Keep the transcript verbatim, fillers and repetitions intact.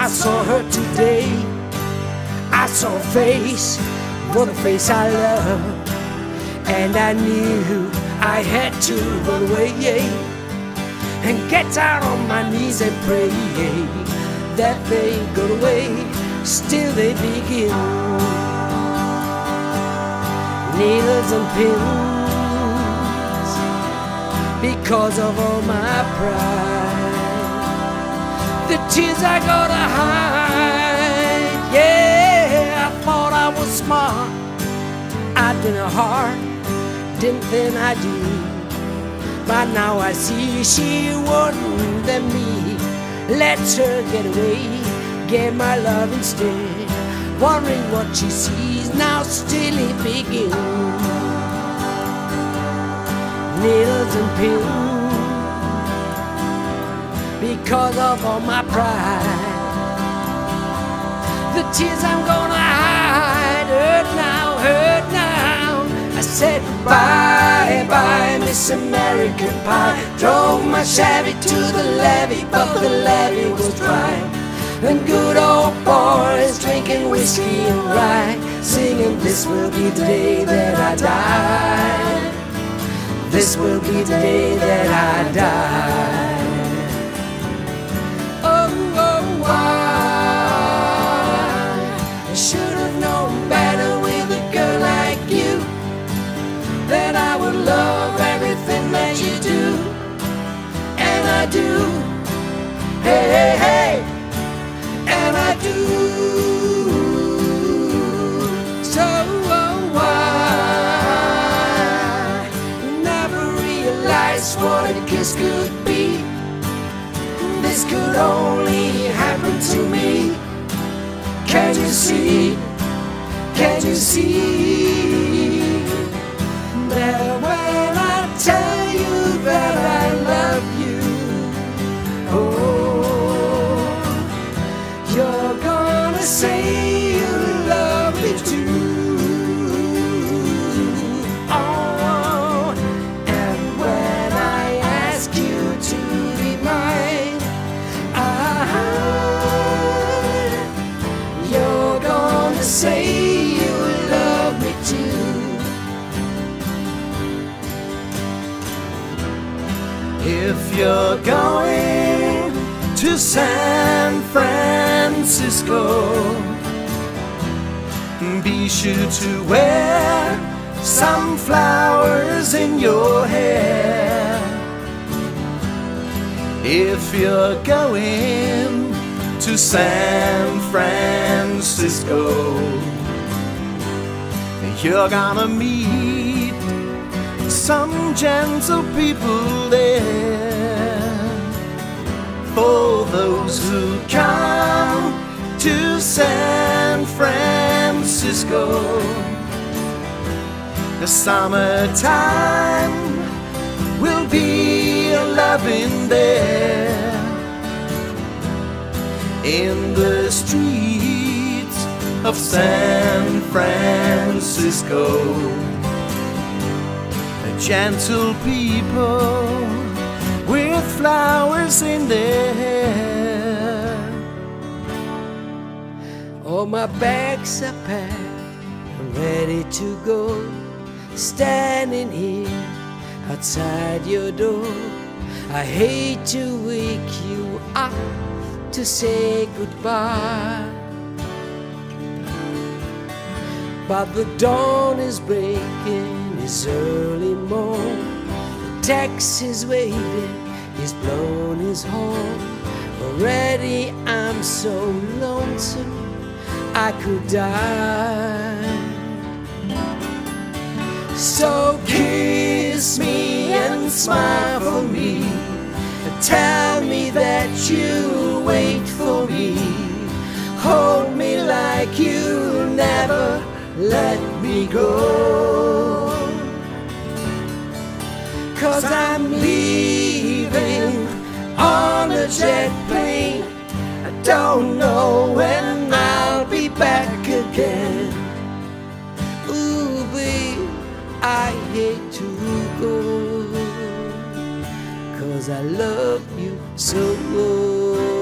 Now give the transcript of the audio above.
saw her today. I saw a face, for the face I love, and I knew I had to run away and get down on my knees and pray that they go away. Still they begin. Needles and pins, because of all my pride. The tears I gotta hide. Yeah, I thought I was smart, I didn't hard, didn't think I do. But now I see she wouldn't let me let her get away. Gave my love instead, wondering what she sees now. Still it begins. Needles and pins, because of all my pride. The tears I'm gonna hide, hurt now, hurt now. I said bye, bye, Miss American Pie. Drove my Chevy to the levee, but the levee was dry. And good old boys drinking whiskey and rye, singing, this will be the day that I die. This will be the day that I die. Oh, oh, I should have known better with a girl like you, that I would love everything that you do. And I do. Hey, hey, hey. And I do. So oh, I never realized what a kiss could be. This could only happen to me. Can't you see? Can't you see that when I tell you that I love you, oh, you're gonna say you love me too. Oh, and when I ask you to be mine, ah, you're gonna say you love me too. If you're going to San Francisco, be sure to wear some flowers in your hair. If you're going to San Francisco, you're gonna meet some gentle people there. For those who come to San Francisco, the summertime will be a loving there. In the streets of San Francisco, gentle people with flowers in their hair. All my bags are packed, I'm ready to go. Standing here outside your door, I hate to wake you up to say goodbye, but the dawn is breaking, it's early morn. The taxi is waiting, he's blown his horn. Already I'm so lonesome I could die. So kiss me and smile for me, and tell me that you'll wait for me. Hold me like you'll never let me go. 'Cause I'm leaving on a jet plane, I don't know when I'll be back again. Ooh, babe, I hate to go, 'cause I love you so.